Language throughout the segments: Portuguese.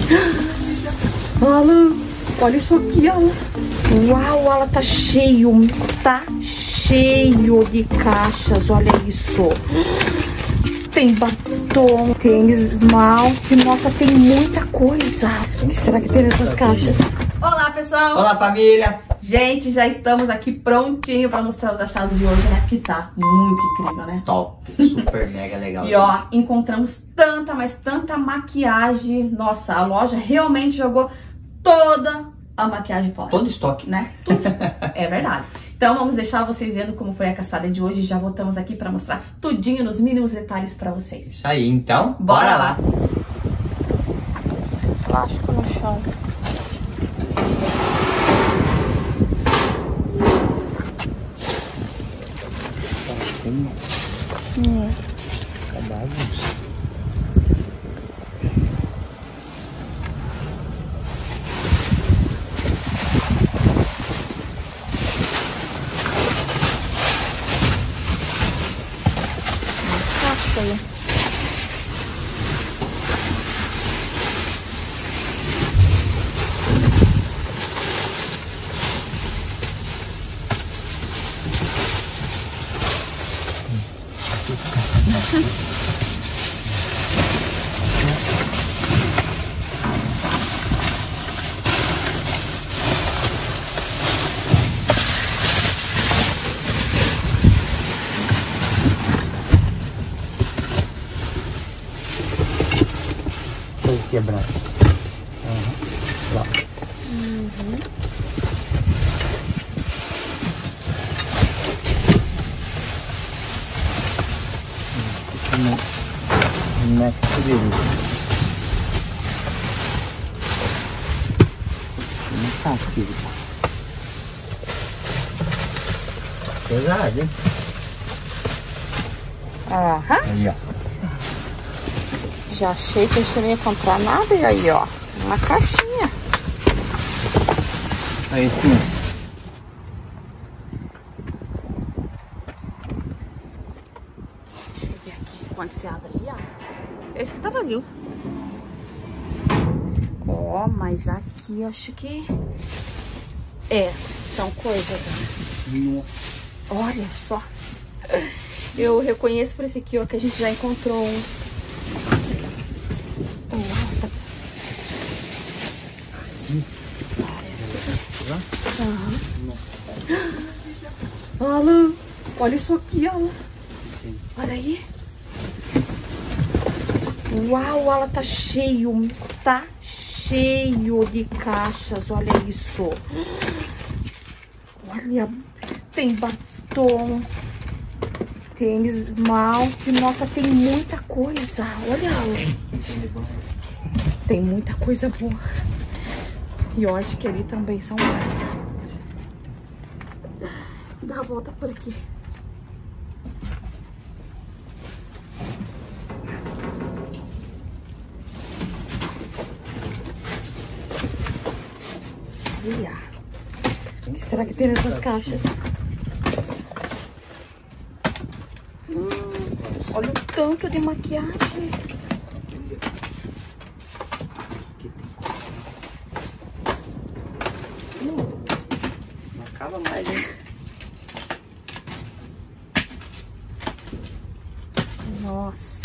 Alan, olha isso aqui, Alan. Uau, ela tá cheio de caixas, olha isso. Tem batom, tem esmalte, nossa, tem muita coisa. O que será que tem nessas caixas? Olá, pessoal. Olá, família. Gente, já estamos aqui prontinho pra mostrar os achados de hoje, né? Porque tá muito incrível, né? Top, super mega legal. E ó, encontramos tanta, mas tanta maquiagem. Nossa, a loja realmente jogou toda a maquiagem fora. Todo estoque, né? Tudo. É verdade. Então vamos deixar vocês vendo como foi a caçada de hoje. Já voltamos aqui pra mostrar tudinho nos mínimos detalhes pra vocês. Isso aí, então, Bora lá. Plástico no chão. Cheio. Quebrado. Lá. Não é que não tá aqui. Pesado, hein? Aham. Aí, ó. Já achei que a gente não ia encontrar nada. E aí, ó, uma caixinha. Aí sim. Deixa eu ver aqui. Quando se abre ali, ó. Esse que tá vazio. Ó, mas aqui acho que... são coisas. Olha só. Eu reconheço por esse aqui, ó, que a gente já encontrou um. Alan, olha isso aqui, Alan. Olha aí. Uau, ela tá cheio de caixas, olha isso. Olha, tem batom, tem esmalte, nossa, tem muita coisa. Olha, Alan. Tem muita coisa boa. E eu acho que ali também são mais. Dá a volta por aqui. Olha. O que será que tem nessas caixas? Olha o tanto de maquiagem. Não acaba mais, hein? Nossa.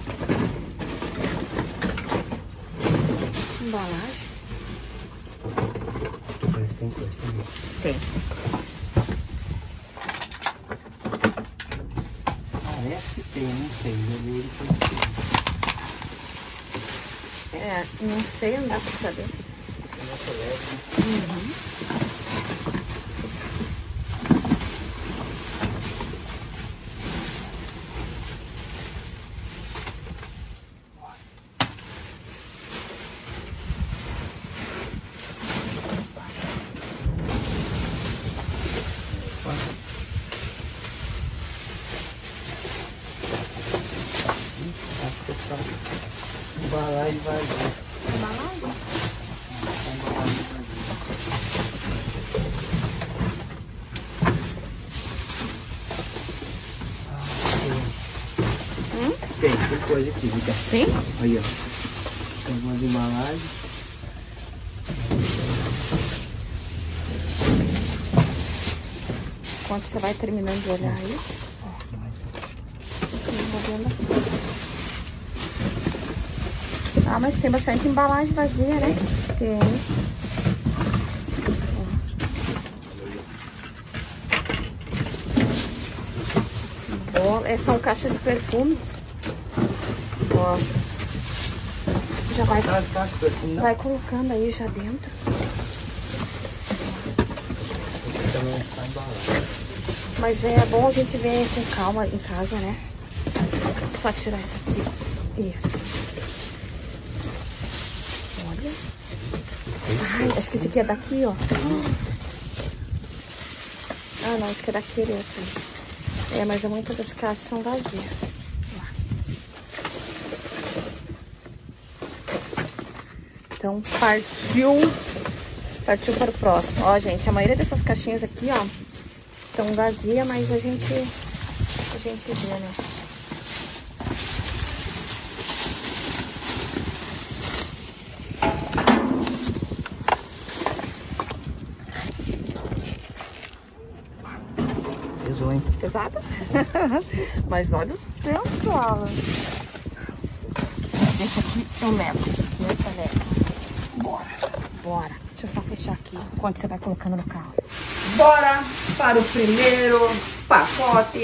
Embalagem. Parece que tem coisa também. Tem. Parece que tem, não sei. Eu vi ele foi Não sei, não dá pra saber. Embalagem vazia. Embalagem? Tem coisa aqui, Vika. Tem? Aí, ó. Algumas embalagens. Enquanto você vai terminando de olhar aí, ó. Ah, mas tem bastante embalagem vazia, né? Tem. Ó. São caixas de perfume. Ó. Já vai colocando aí já dentro. Mas é bom a gente ver com calma em casa, né? Só tirar isso aqui. Isso. Olha. Ai, acho que esse aqui é daqui, ó. Ah, não, esse aqui é daquele outro. É, mas muitas das caixas são vazias. Então, partiu para o próximo. Ó, gente, a maioria dessas caixinhas aqui, ó, estão vazias, mas a gente vê, né? Pesou, hein? Pesado? Mas olha o tempo, Alan. Esse aqui eu levo, esse aqui eu levo. Bora. Deixa eu só fechar aqui enquanto você vai colocando no carro. Bora para o primeiro pacote.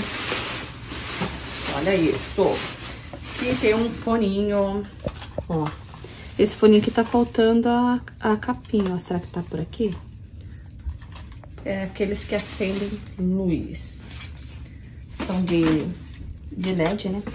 Olha isso. Aqui tem um foninho. Ó. Esse foninho aqui tá faltando a capinha. Ó. Será que tá por aqui? É aqueles que acendem luz. São de LED, né?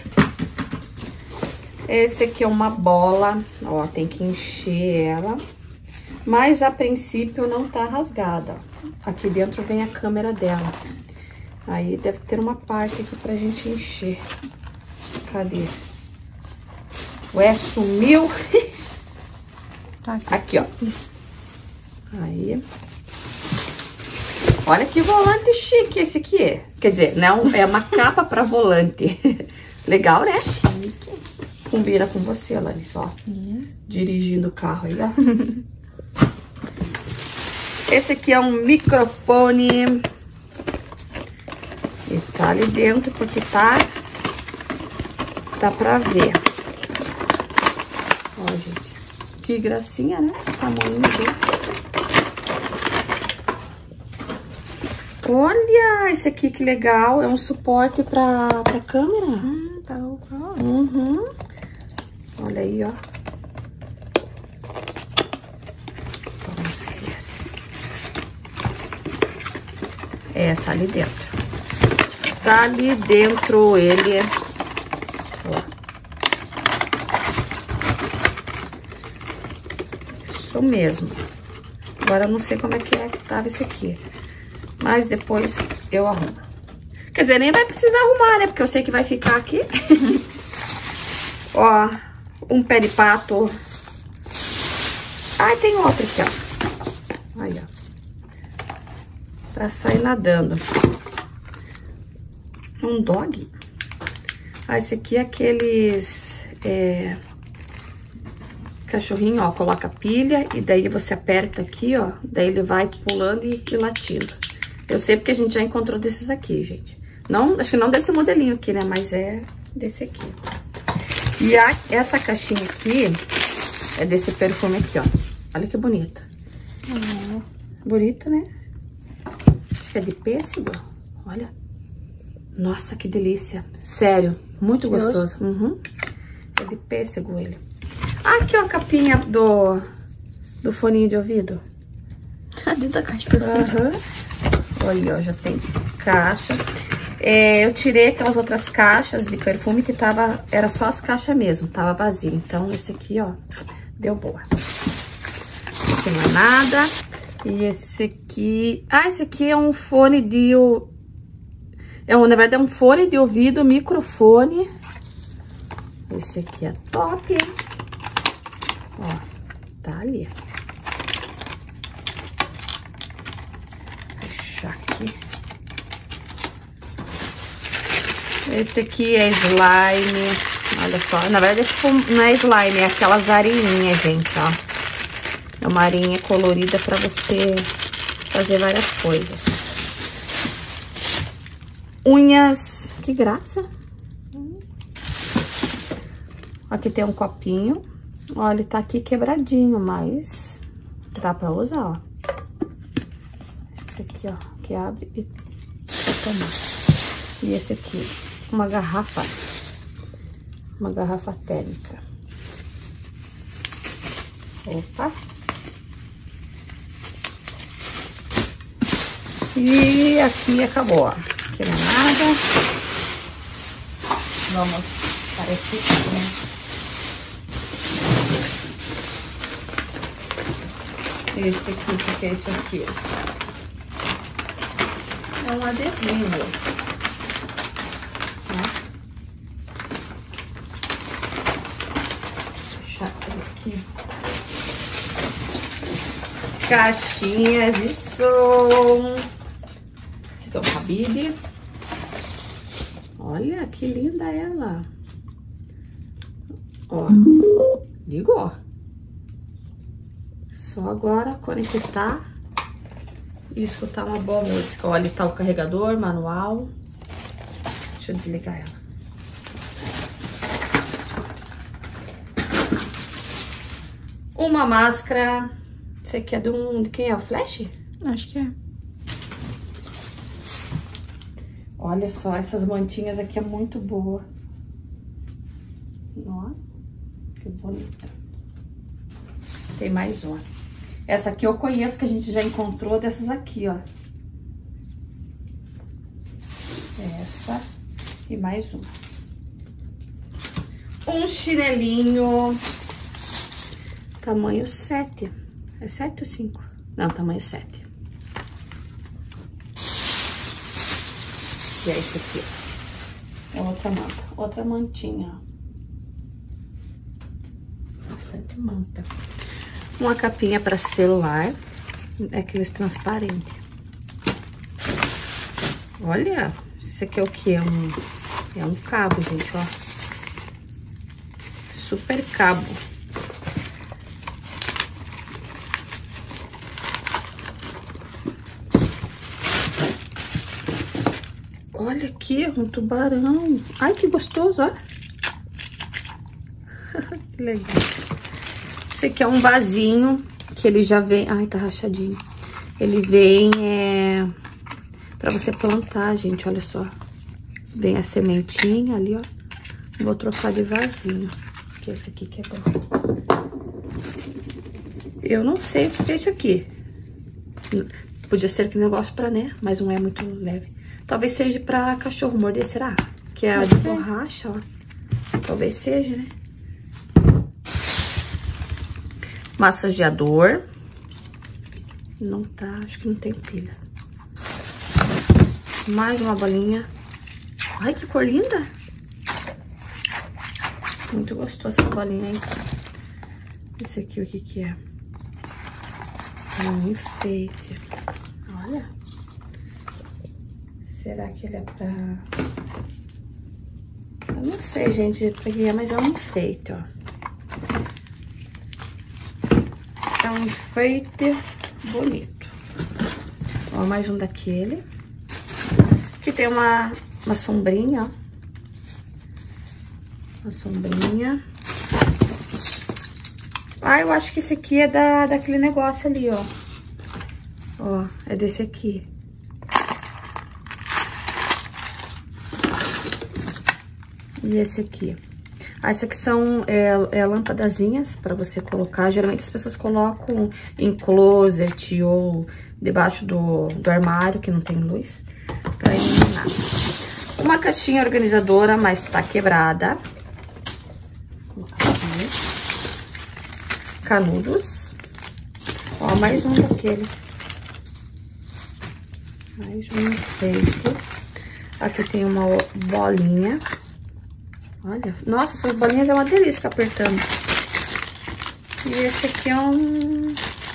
Esse aqui é uma bola. Ó, tem que encher ela. Mas a princípio não tá rasgada. Aqui dentro vem a câmera dela. Aí deve ter uma parte aqui pra gente encher. Cadê? Ué, sumiu. Aqui, ó. Aí. Olha que volante chique esse aqui é. Quer dizer, não, é uma capa pra volante. Legal, né? Combina com você, Larissa, ó. Dirigindo o carro aí, ó. Esse aqui é um microfone. E tá ali dentro porque dá pra ver. Ó, gente. Que gracinha, né? O tamanho dele. Olha, esse aqui que legal. É um suporte pra câmera. Tá legal. Uhum. Olha aí, ó. Vamos ver. É, tá ali dentro. Tá ali dentro ele. Ó. Isso mesmo. Agora eu não sei como é que tava esse aqui. Mas depois eu arrumo. Quer dizer, nem vai precisar arrumar, né? Porque eu sei que vai ficar aqui. Ó, um pé de pato. Ai, tem outro aqui, ó. Aí, ó. Pra sair nadando. Um dog. Ah, esse aqui é aqueles... cachorrinho, ó. Coloca pilha e daí você aperta aqui, ó. Daí ele vai pulando e latindo. Eu sei porque a gente já encontrou desses aqui, gente. Não, acho que não desse modelinho aqui, né? Mas é desse aqui. E essa caixinha aqui é desse perfume aqui, ó. Olha que bonito. Bonito, né? Acho que é de pêssego. Olha. Nossa, que delícia. Sério, muito gostoso. Uhum. É de pêssego ele. Aqui, ó, a capinha do foninho de ouvido. Tá dentro da caixa de perfume. Aham. Olha, ó, já tem caixa. Eu tirei aquelas outras caixas de perfume que era só as caixas mesmo, tava vazio. Então, esse aqui, ó, deu boa. Aqui não é nada. E esse aqui... Ah, esse aqui é um fone de... na verdade, é um fone de ouvido, microfone. Esse aqui é top, hein? Ó, tá ali. Fechar aqui. Esse aqui é slime. Olha só, na verdade é tipo, não é slime, é aquelas areinhas, gente, ó. É uma areinha colorida pra você fazer várias coisas. Unhas, que graça. Aqui tem um copinho. Ó, ele tá aqui quebradinho, mas dá pra usar, ó. Acho que esse aqui, ó, que abre e toma. E esse aqui, uma garrafa térmica. Opa. E aqui acabou, ó. Aqui não é nada. Vamos para esse aqui, né? Esse aqui, o que é isso aqui? É um adesivo. Né? Deixa eu aqui. Caixinhas de som. Esse aqui é o cabide. Olha que linda ela. Ó, ligou. Só agora conectar e escutar uma boa música. Olha, ali tá o carregador manual. Deixa eu desligar ela. Uma máscara. Esse aqui é de quem é? O Flash? Acho que é. Olha só, essas mantinhas aqui é muito boa. Ó, que bonita. Tem mais uma. Essa aqui eu conheço, que a gente já encontrou dessas aqui, ó. Essa e mais uma. Um chinelinho. Tamanho 7. É 7 ou 5? Não, tamanho 7. E é esse aqui, ó. Outra manta. Outra mantinha, ó. Bastante manta. Uma capinha para celular. É aqueles transparentes. Olha, isso aqui é o que? É um cabo, gente, ó. Super cabo. Olha aqui, um tubarão. Ai, que gostoso, ó. Que legal. Esse aqui é um vasinho que ele já vem... Ai, tá rachadinho. Ele vem pra você plantar, gente, olha só. Vem a sementinha ali, ó. Vou trocar de vasinho, que esse aqui que é bom. Eu não sei o que é isso aqui. Podia ser aquele negócio pra, né? Mas não é muito leve. Talvez seja pra cachorro morder, será? Que é a de borracha, ó. Talvez seja, né? Massageador. Não tá, acho que não tem pilha. Mais uma bolinha. Ai, que cor linda! Muito gostosa essa bolinha, hein? Esse aqui, o que que é? É um enfeite. Olha. Será que ele é pra... Eu não sei, gente, pra que é, mas é um enfeite, ó. É um enfeite bonito. Ó, mais um daquele. Aqui tem uma sombrinha, ó. Uma sombrinha. Ah, eu acho que esse aqui é daquele negócio ali, ó. Ó, é desse aqui. E esse aqui. Ah, esse aqui são lâmpadazinhas pra você colocar. Geralmente as pessoas colocam em closet ou debaixo do armário, que não tem luz, pra iluminar. Uma caixinha organizadora, mas tá quebrada. Vou colocar aqui. Canudos. Ó, mais um daquele. Mais um feito. Aqui tem uma bolinha. Olha, nossa, essas bolinhas é uma delícia ficar apertando. E esse aqui é um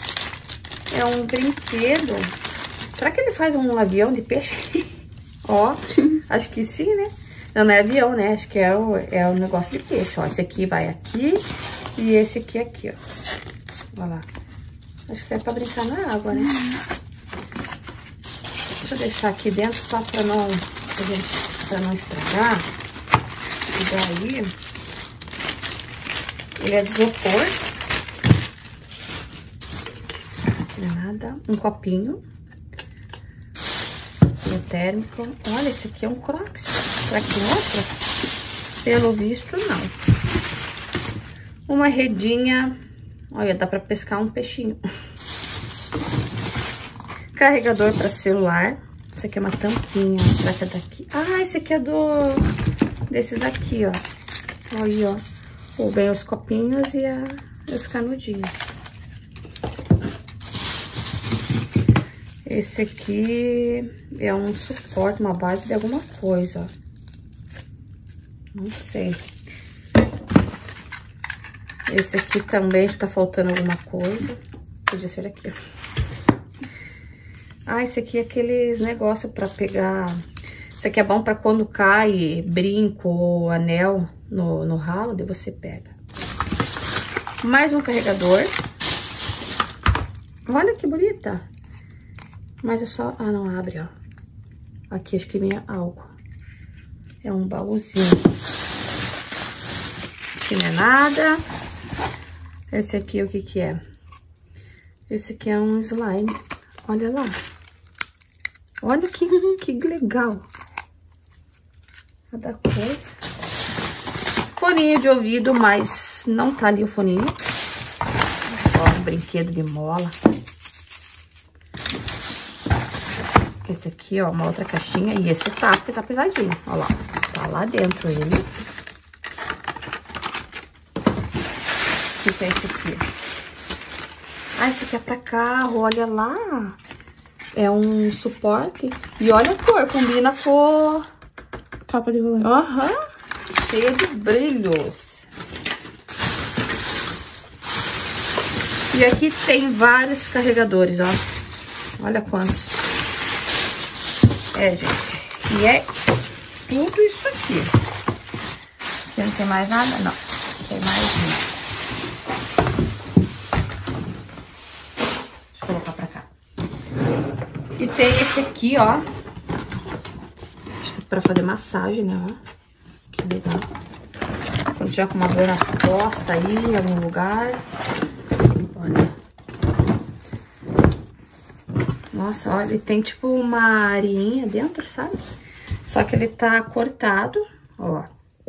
brinquedo. Será que ele faz um avião de peixe? Ó, acho que sim, né? Não é avião, né? Acho que é o negócio de peixe, ó. Esse aqui vai aqui e esse aqui, ó. Olha lá. Acho que serve pra brincar na água, né? Deixa eu deixar aqui dentro só pra não estragar. E daí, ele é de isopor. Não é nada. Um copinho. Térmico. Olha, esse aqui é um Crocs. Será que tem outro? Pelo visto, não. Uma redinha. Olha, dá pra pescar um peixinho. Carregador para celular. Esse aqui é uma tampinha. Será que é daqui? Ah, esse aqui é desses aqui, ó. Aí, ó. Ou bem os copinhos e os canudinhos. Esse aqui é um suporte, uma base de alguma coisa, ó. Não sei. Esse aqui também está faltando alguma coisa. Podia ser aqui, ó. Ah, esse aqui é aqueles negócios para pegar... Isso aqui é bom para quando cai brinco ou anel no ralo, daí você pega. Mais um carregador. Olha que bonita. Mas é só... Ah, não abre, ó. Aqui acho que vem álcool. É um baúzinho. Aqui não é nada. Esse aqui, o que que é? Esse aqui é um slime. Olha lá. Olha que legal. Cada coisa. Foninho de ouvido, mas não tá ali o foninho. Ó, um brinquedo de mola. Esse aqui, ó, uma outra caixinha. E esse tá, porque tá pesadinho. Ó lá. Tá lá dentro ele. O que é esse aqui? Ah, esse aqui é pra carro, olha lá. É um suporte. E olha a cor, combina com... Capa de volante. Aham. Cheia de brilhos. E aqui tem vários carregadores, ó. Olha quantos. É, gente. E é tudo isso aqui. Aqui não tem mais nada? Não. Tem mais um. Deixa eu colocar pra cá. E tem esse aqui, ó. Acho que é pra fazer massagem, né? Ó. Que legal. Quando tiver com uma dor nas costas aí, em algum lugar. Olha. Nossa, olha, ele tem tipo uma areinha dentro, sabe? Só que ele tá cortado, ó.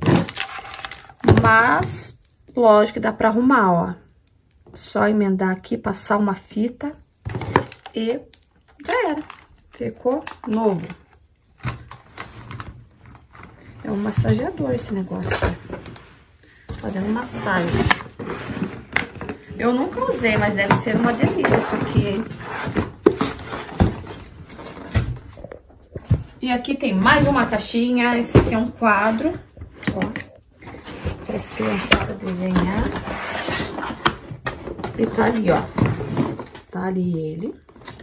Mas, lógico que dá pra arrumar, ó. Só emendar aqui, passar uma fita e já era. Ficou novo. É um massageador esse negócio aqui. Fazendo massagem. Eu nunca usei, mas deve ser uma delícia isso aqui, hein? E aqui tem mais uma caixinha. Esse aqui é um quadro, ó, para as criançadas desenhar. E tá ali, ó. Tá ali ele.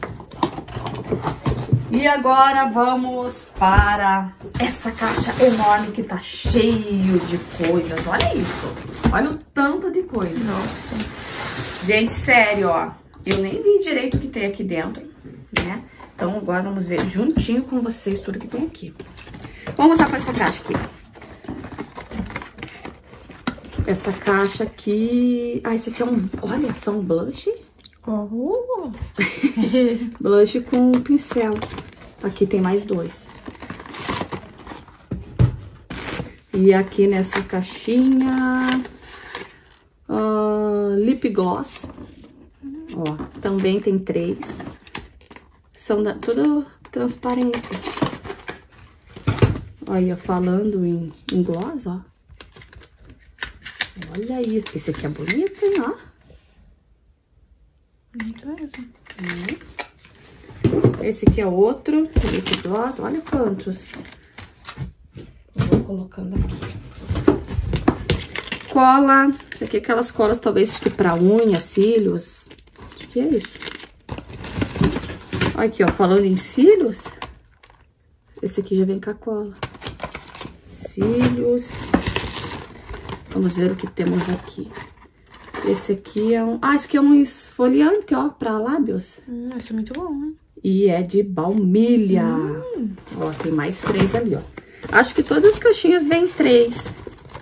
E agora vamos para essa caixa enorme que tá cheio de coisas. Olha isso. Olha o tanto de coisa. Nossa. Gente, sério, ó. Eu nem vi direito o que tem aqui dentro, né? Então, agora vamos ver juntinho com vocês tudo que tem aqui. Vamos mostrar para essa caixa aqui. Essa caixa aqui... Ah, esse aqui é um... Olha, são blush. Oh. Blush com pincel. Aqui tem mais dois. E aqui nessa caixinha... lip gloss. Ó, também tem 3. São tudo transparente. Olha, falando em gloss, ó. Olha isso. Esse aqui é bonito, hein, ó. Bonito mesmo. Esse aqui é outro lip gloss. Olha quantos. Eu vou colocando aqui. Cola. Esse aqui é aquelas colas, talvez, que pra unha, cílios. Acho que é isso. Olha aqui, ó, falando em cílios, esse aqui já vem com a cola. cílios. Vamos ver o que temos aqui. Esse aqui é um... Ah, esse aqui é um esfoliante, ó, pra lábios. Esse é muito bom, né? E é de baunilha. Ó, tem mais 3 ali, ó. Acho que todas as caixinhas vêm 3.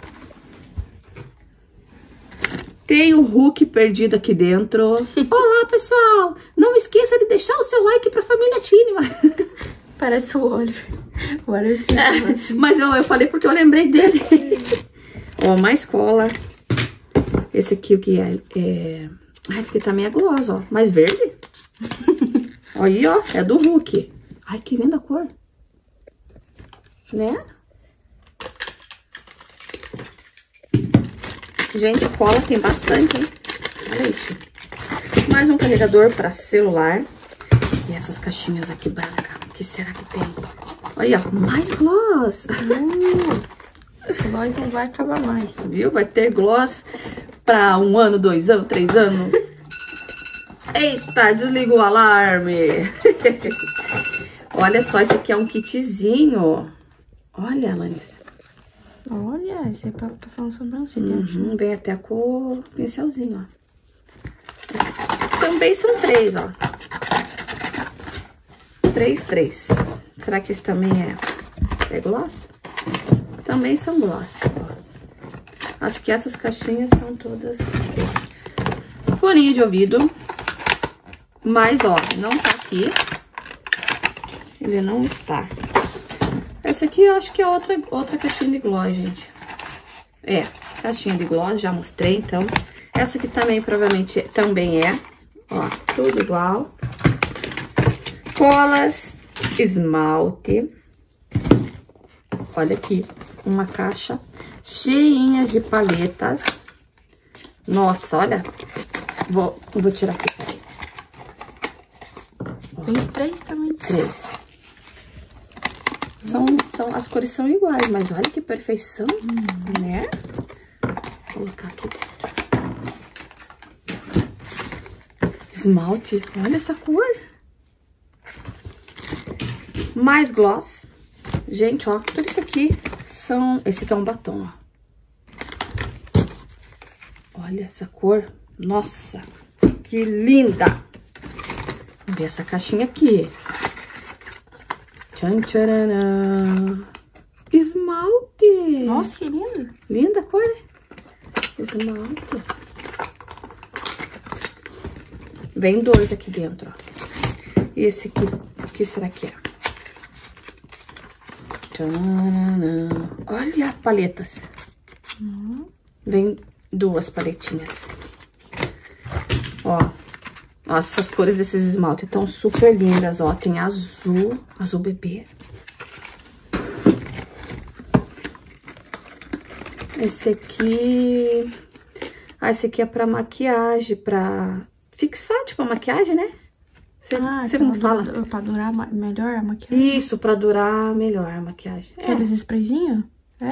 Tem o Hulk perdido aqui dentro. Olá, pessoal! Não esqueça de deixar o seu like pra família Tínima. Parece o Oliver. O Oliver assim. Mas eu falei porque eu lembrei dele. Ó, mais cola. Esse aqui, o que é? Ah, esse aqui também é gloss, ó. Mais verde. Aí, ó, é do Hulk. Ai, que linda a cor. Né? Gente, cola tem bastante, hein? Olha isso. Mais um carregador para celular. E essas caixinhas aqui brancas. O que será que tem? Olha, ó, mais gloss. Gloss não vai acabar mais. Viu? Vai ter gloss para 1 ano, 2 anos, 3 anos. Eita, desliga o alarme. Olha só, esse aqui é um kitzinho. Olha, Larissa. Olha, esse é pra passar uma sobrancelha. Vem até com o pincelzinho, ó. Também são 3, ó. 3. Será que esse também é gloss? Também são gloss. Acho que essas caixinhas são todas gloss. Furinho de ouvido. Mas, ó, não tá aqui. Ele não está. Essa aqui eu acho que é outra caixinha de gloss, gente. É, caixinha de gloss, já mostrei, então. Essa aqui também, provavelmente, também é. Ó, tudo igual. Colas, esmalte. Olha aqui, uma caixa cheinha de paletas. Nossa, olha. Vou tirar aqui, peraí. Tem 3 também. 3. As cores são iguais, mas olha que perfeição, né? Vou colocar aqui dentro. Esmalte, olha essa cor. Mais gloss. Gente, ó, tudo isso aqui são... Esse aqui é um batom, ó. Olha essa cor. Nossa, que linda. Vamos ver essa caixinha aqui. Tchan, tcharanã. Esmalte. Nossa, que lindo. Linda a cor. Esmalte. Vem 2 aqui dentro, ó. E esse aqui, o que será que é? Tcharanã. Olha, paletas. Vem 2 paletinhas. Ó. Nossa, essas cores desses esmaltes estão super lindas, ó. Tem azul, azul bebê. Esse aqui... Ah, esse aqui é pra maquiagem, pra fixar, tipo, a maquiagem, né? Você não fala? Pra durar melhor a maquiagem? Isso, pra durar melhor a maquiagem. Aqueles sprayzinhos?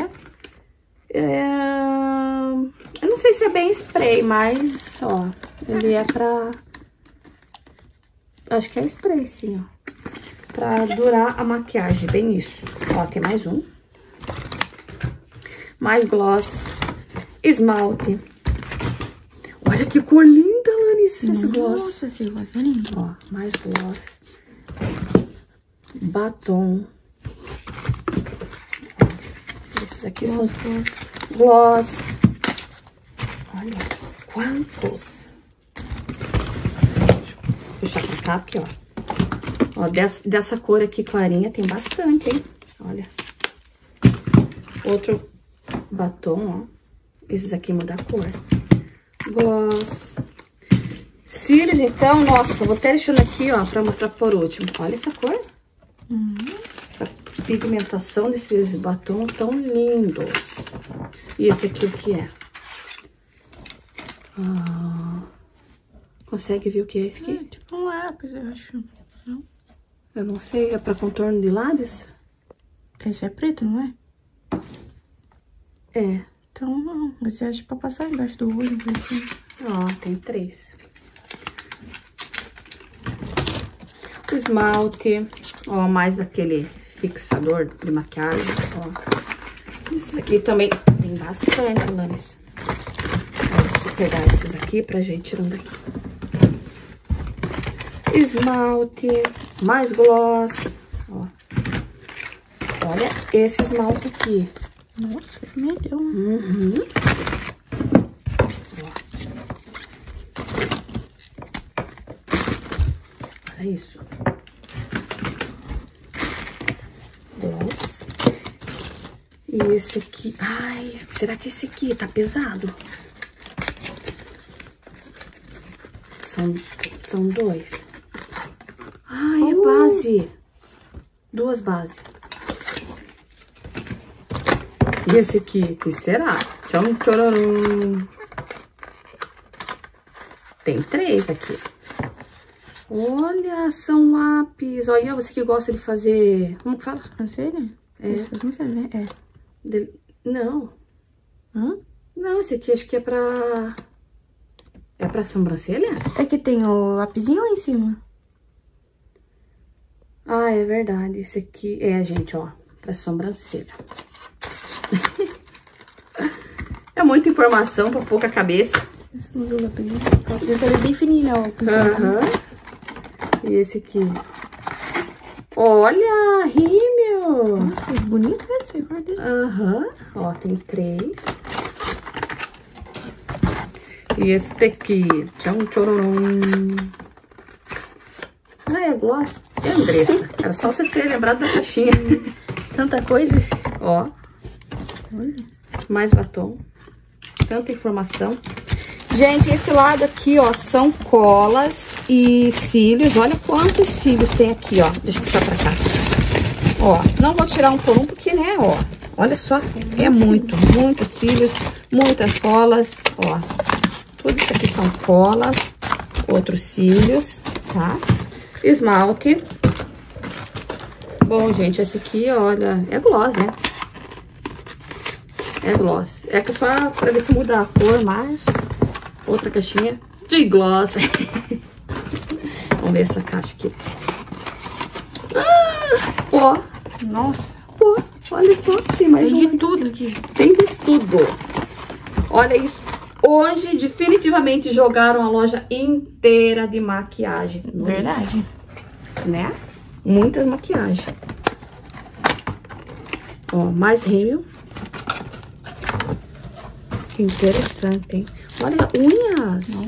Eu não sei se é bem spray, mas, ó, ele é pra... Acho que é spray, sim, ó. Pra durar a maquiagem, bem isso. Ó, tem mais um. Mais gloss. Esmalte. Olha que cor linda, Larissa, esse gloss. Nossa, esse gloss é lindo. Ó, mais gloss. Batom. Esses aqui são gloss. Olha quantos. Puxar pra cá, porque, ó, dessa cor aqui clarinha tem bastante, hein? Olha. Outro batom, ó. Esses aqui mudam a cor. Gloss. Cílios, então, nossa, vou até deixando aqui, ó, pra mostrar por último. Olha essa cor. Essa pigmentação desses batons tão lindos. E esse aqui o que é? Consegue ver o que é esse aqui? É tipo um lápis, eu acho. Não? Eu não sei, é pra contorno de lábios? Esse é preto, não é? É. Então, não. Esse é pra passar embaixo do olho, assim. Ó, tem 3. Esmalte. Ó, mais aquele fixador de maquiagem, ó. Esses aqui também tem bastante, Lames. Deixa eu pegar esses aqui pra gente tirar um daqui. Esmalte, mais gloss. Ó. Olha esse esmalte aqui. Nossa, melhor. Uhum. Olha isso. Gloss. E esse aqui... Ai, será que esse aqui tá pesado? São dois. Ai, é base. Duas bases. E esse aqui, que será? Tcham, tchorarum. Tem 3 aqui. Olha, são lápis. Olha, você que gosta de fazer... Como que fala? Sobrancelha? É. Esse faz muito bem, é. Não. Hã? Não, esse aqui acho que é pra... É pra sobrancelha? É que tem o lapisinho lá em cima. Ah, é verdade. Esse aqui é, gente, ó, pra sobrancelha. É muita informação pra pouca cabeça. Esse não viu o lapisinho? O lapisinho tá bem fininho, ó. Aham. E esse aqui? Olha, rímel! Nossa, bonito esse, guardei. Aham. Ó, tem 3. E esse daqui? Tcham, tchorum. Ah, é gloss. É, Andressa. Era só você ter lembrado da caixinha. Tanta coisa. Ó. Olha. Mais batom. Tanta informação. Gente, esse lado aqui, ó, são colas e cílios. Olha quantos cílios tem aqui, ó. Deixa eu puxar pra cá. Ó, não vou tirar um por um porque, né, ó. Olha só, é muitos cílios, muitas colas, ó. Tudo isso aqui são colas, outros cílios, tá? Esmalte. Bom, gente, esse aqui, olha, é gloss, né? É gloss. É que só pra ver se muda a cor, mas... Outra caixinha de gloss. Vamos ver essa caixa aqui. Ó. Nossa. Ó, olha só. Tem mais Tem um. de tudo aqui. Tem de tudo. Olha isso. Hoje, definitivamente, jogaram a loja inteira de maquiagem. Verdade. Né? Muitas maquiagens. Ó, mais rímel. Interessante, hein? Olha, unhas.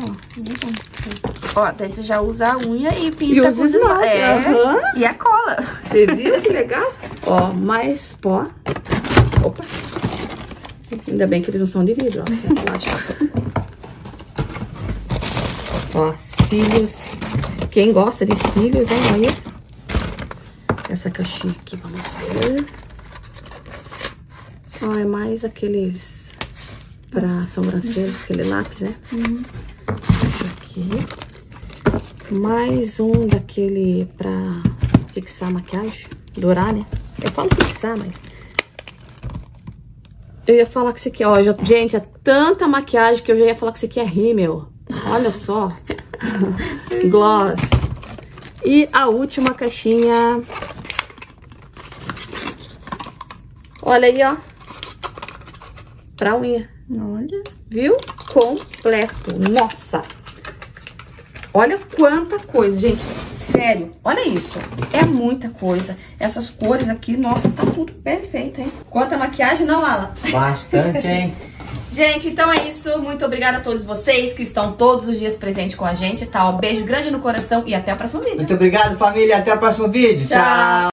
Ó, daí você já usa a unha e pinta E os com os esmalte. esmaltes, aham. E a cola. Você viu que legal? Ó, mais pó. Opa. Ainda bem que eles não são de vidro, ó. É plástico. Ó, cílios. Quem gosta de cílios, hein? Olha. Essa caixinha aqui, vamos ver. Ó, é mais aqueles pra sobrancelha, aquele lápis, né? Aqui. Mais um daquele pra fixar a maquiagem, dourar, né? Eu falo fixar, mas... Eu ia falar que isso aqui, ó, gente, é tanta maquiagem que eu já ia falar que isso aqui é rímel. Olha só. Gloss. E a última caixinha. Olha aí, ó. Pra unha. Olha. Viu? Completo. Nossa. Olha quanta coisa, gente. Sério, olha isso. É muita coisa. Essas cores aqui, nossa, tá tudo perfeito, hein? Quanta maquiagem, não, Alan? Bastante, hein? Gente, então é isso. Muito obrigada a todos vocês que estão todos os dias presentes com a gente, tá? Um beijo grande no coração e até o próximo vídeo. Muito obrigado, família. Até o próximo vídeo. Tchau. Tchau.